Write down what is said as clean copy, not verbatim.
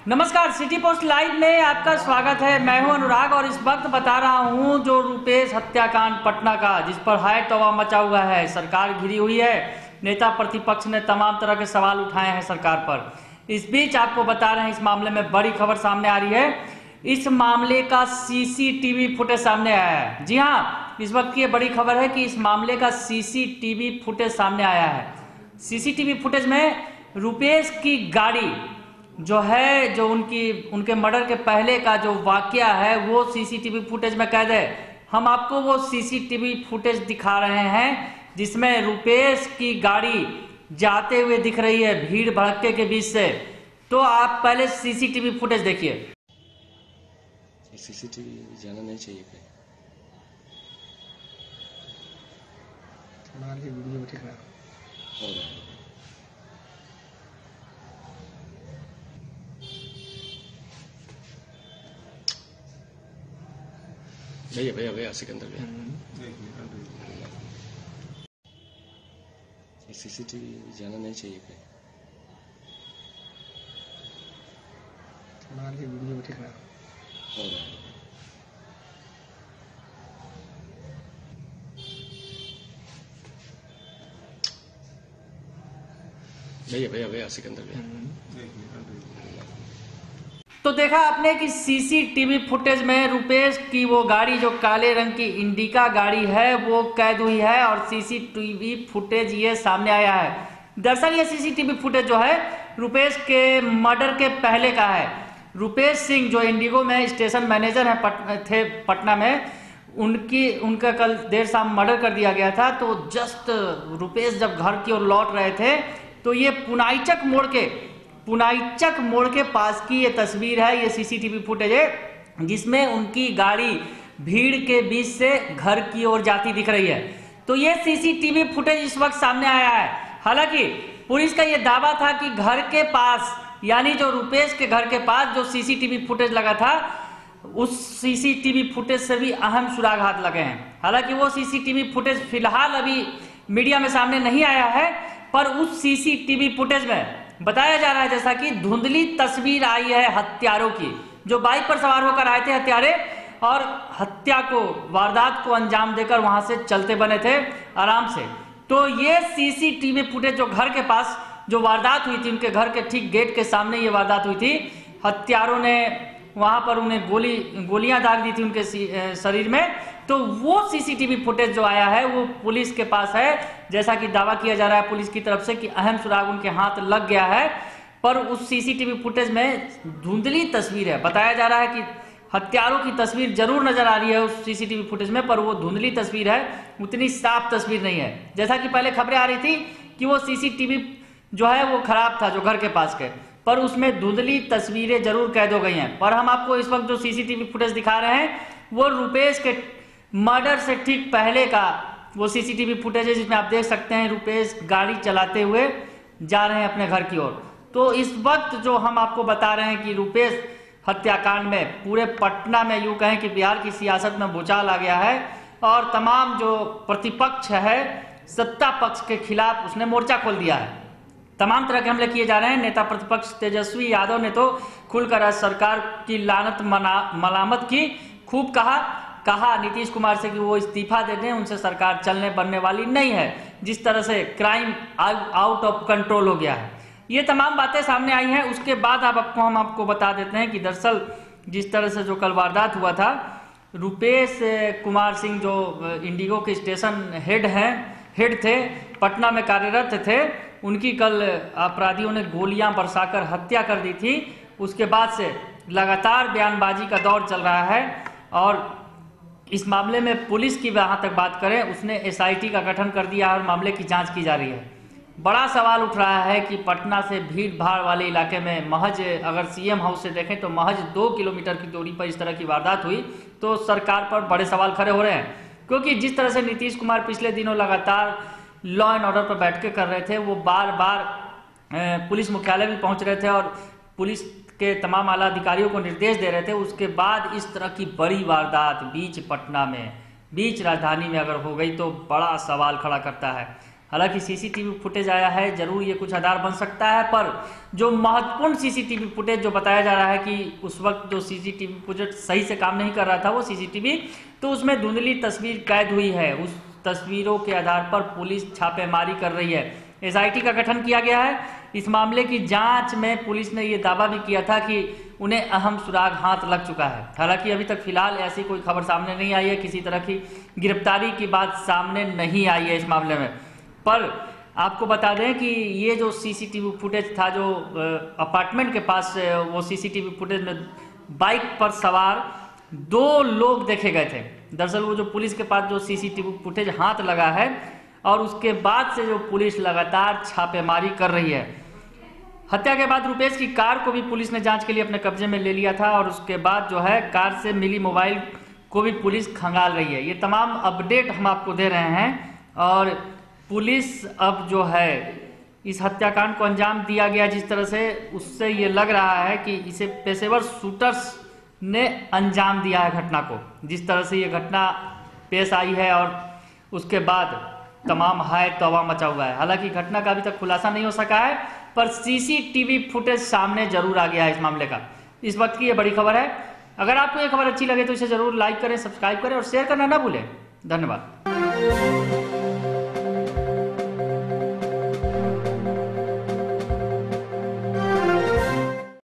नमस्कार, city post live में आपका स्वागत है। मैं हूं अनुराग और इस वक्त बता रहा हूं जो रुपेश हत्याकांड पटना का, जिस पर हाय तौबा मचा हुआ है। सरकार घिरी हुई है, नेता प्रतिपक्ष ने तमाम तरह के सवाल उठाए हैं सरकार पर। इस बीच आपको बता रहे हैं इस मामले में बड़ी खबर सामने आ रही है। इस मामले का सीसीटीवी फुटेज सामने आया है। जी हाँ, इस वक्त की ये बड़ी खबर है कि इस मामले का सीसीटीवी फुटेज सामने आया है। सीसीटीवी फुटेज में रुपेश की गाड़ी जो है, जो उनके मर्डर के पहले का जो वाकया है वो सीसीटीवी फुटेज में कैद है। हम आपको वो सीसीटीवी फुटेज दिखा रहे हैं जिसमें रुपेश की गाड़ी जाते हुए दिख रही है भीड़ भड़के के बीच से। तो आप पहले सीसीटीवी फुटेज देखिए। सीसीटीवी जाना नहीं चाहिए कहीं। वीडियो ठीक है। भैया भैया भैया सिकंदर भैया, सीसीटीवी जाना नहीं चाहिए कहीं। वीडियो ठीक है। भैया भैया भैया सिकंदर भैया। तो देखा आपने कि सीसीटीवी फुटेज में रुपेश की वो गाड़ी, जो काले रंग की इंडिका गाड़ी है, वो कैद हुई है और सीसीटीवी फुटेज ये सामने आया है। दरअसल ये सीसीटीवी फुटेज जो है रुपेश के मर्डर के पहले का है। रुपेश सिंह जो इंडिगो में स्टेशन मैनेजर थे पटना में, उनका कल देर शाम मर्डर कर दिया गया था। तो जस्ट रुपेश जब घर की ओर लौट रहे थे तो ये पुनाईचक मोड़ के पास की ये तस्वीर है, ये सीसीटीवी फुटेज है जिसमें उनकी गाड़ी भीड़ के बीच से घर की ओर जाती दिख रही है। तो ये सीसीटीवी फुटेज इस वक्त सामने आया है। हालांकि पुलिस का ये दावा था कि घर के पास, यानी जो रुपेश के घर के पास जो सीसीटीवी फुटेज लगा था, उस सीसीटीवी फुटेज से भी अहम सुराग हाथ लगे हैं। हालांकि वो सीसीटीवी फुटेज फिलहाल अभी मीडिया में सामने नहीं आया है, पर उस सीसीटीवी फुटेज में बताया जा रहा है जैसा कि धुंधली तस्वीर आई है हत्यारों की, जो बाइक पर सवार होकर आए थे हत्यारे और हत्या को, वारदात को अंजाम देकर वहां से चलते बने थे आराम से। तो ये सीसीटीवी फुटेज जो घर के पास जो वारदात हुई थी, उनके घर के ठीक गेट के सामने ये वारदात हुई थी। हत्यारों ने वहां पर उन्हें गोलियां दाग दी थी उनके शरीर में। तो वो सीसीटीवी फुटेज जो आया है वो पुलिस के पास है, जैसा कि दावा किया जा रहा है पुलिस की तरफ से कि अहम सुराग उनके हाथ लग गया है। पर उस सीसीटीवी फुटेज में धुंधली तस्वीर है। बताया जा रहा है कि हत्यारों की तस्वीर जरूर नजर आ रही है उस सीसीटीवी फुटेज में, पर वो धुंधली तस्वीर है, उतनी साफ तस्वीर नहीं है। जैसा कि पहले खबरें आ रही थी कि वो सीसीटीवी जो है वो खराब था जो घर के पास के, पर उसमें धुंधली तस्वीरें जरूर कैद हो गई हैं। पर हम आपको इस वक्त जो सीसीटीवी फुटेज दिखा रहे हैं वो रुपेश के मर्डर से ठीक पहले का वो सीसीटीवी फुटेज है, जिसमें आप देख सकते हैं रुपेश गाड़ी चलाते हुए जा रहे हैं अपने घर की ओर। तो इस वक्त जो हम आपको बता रहे हैं कि रुपेश हत्याकांड में पूरे पटना में, यूं कहें कि बिहार की सियासत में भूचाल आ गया है और तमाम जो प्रतिपक्ष है सत्ता पक्ष के खिलाफ उसने मोर्चा खोल दिया है। तमाम तरह के हमले किए जा रहे हैं। नेता प्रतिपक्ष तेजस्वी यादव ने तो खुलकर सरकार की लानत मलामत की, खूब कहा नीतीश कुमार से कि वो इस्तीफा दे दें, उनसे सरकार चलने बनने वाली नहीं है। जिस तरह से क्राइम आउट ऑफ कंट्रोल हो गया है, ये तमाम बातें सामने आई हैं। उसके बाद हम आपको बता देते हैं कि दरअसल जिस तरह से जो कल वारदात हुआ था, रुपेश कुमार सिंह जो इंडिगो के स्टेशन हेड थे, पटना में कार्यरत थे, उनकी कल अपराधियों ने गोलियां बरसाकर हत्या कर दी थी। उसके बाद से लगातार बयानबाजी का दौर चल रहा है और इस मामले में पुलिस की जहाँ तक बात करें, उसने SIT का गठन कर दिया और मामले की जांच की जा रही है। बड़ा सवाल उठ रहा है कि पटना से भीड़ भाड़ वाले इलाके में महज, अगर CM हाउस से देखें तो महज 2 किलोमीटर की दूरी पर इस तरह की वारदात हुई तो सरकार पर बड़े सवाल खड़े हो रहे हैं। क्योंकि जिस तरह से नीतीश कुमार पिछले दिनों लगातार लॉ एंड ऑर्डर पर बैठकें कर रहे थे, वो बार बार पुलिस मुख्यालय भी पहुंच रहे थे और पुलिस के तमाम आला अधिकारियों को निर्देश दे रहे थे। उसके बाद इस तरह की बड़ी वारदात बीच पटना में, बीच राजधानी में अगर हो गई तो बड़ा सवाल खड़ा करता है। हालांकि सीसीटीवी फुटेज आया है, जरूर ये कुछ आधार बन सकता है, पर जो महत्वपूर्ण सीसीटीवी फुटेज जो बताया जा रहा है कि उस वक्त जो सीसीटीवी फुटेज सही से काम नहीं कर रहा था वो सीसीटीवी, तो उसमें धुंधली तस्वीर कैद हुई है। उस तस्वीरों के आधार पर पुलिस छापेमारी कर रही है। एसआईटी का गठन किया गया है। इस मामले की जांच में पुलिस ने ये दावा भी किया था कि उन्हें अहम सुराग हाथ लग चुका है। हालांकि अभी तक फिलहाल ऐसी कोई खबर सामने नहीं आई है, किसी तरह की गिरफ्तारी की बात सामने नहीं आई है इस मामले में। पर आपको बता दें कि ये जो सीसीटीवी फुटेज था, जो अपार्टमेंट के पास वो सीसीटीवी फुटेज में बाइक पर सवार 2 लोग देखे गए थे। दरअसल वो जो पुलिस के पास जो सीसीटीवी फुटेज हाथ लगा है और उसके बाद से जो पुलिस लगातार छापेमारी कर रही है। हत्या के बाद रुपेश की कार को भी पुलिस ने जांच के लिए अपने कब्जे में ले लिया था और उसके बाद जो है कार से मिली मोबाइल को भी पुलिस खंगाल रही है। ये तमाम अपडेट हम आपको दे रहे हैं और पुलिस अब जो है इस हत्याकांड को अंजाम दिया गया जिस तरह से, उससे ये लग रहा है कि इसे पेशेवर शूटर्स ने अंजाम दिया है घटना को। जिस तरह से ये घटना पेश आई है और उसके बाद तमाम हाय तौबा मचा हुआ है। हालांकि घटना का अभी तक खुलासा नहीं हो सका है, पर सीसीटीवी फुटेज सामने जरूर आ गया है इस मामले का। इस वक्त की ये बड़ी खबर है। अगर आपको ये खबर अच्छी लगे तो इसे जरूर लाइक करें, सब्सक्राइब करें और शेयर करना ना भूलें। धन्यवाद।